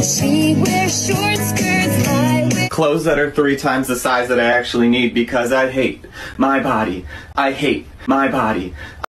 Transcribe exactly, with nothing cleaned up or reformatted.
She wears short skirts, I wear clothes that are three times the size that I actually need because I hate my body. I hate my body.